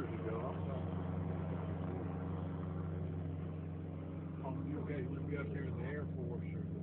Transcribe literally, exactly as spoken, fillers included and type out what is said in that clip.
years ago. I'm sorry. Oh, you okay? You'll be up here in the Air Force or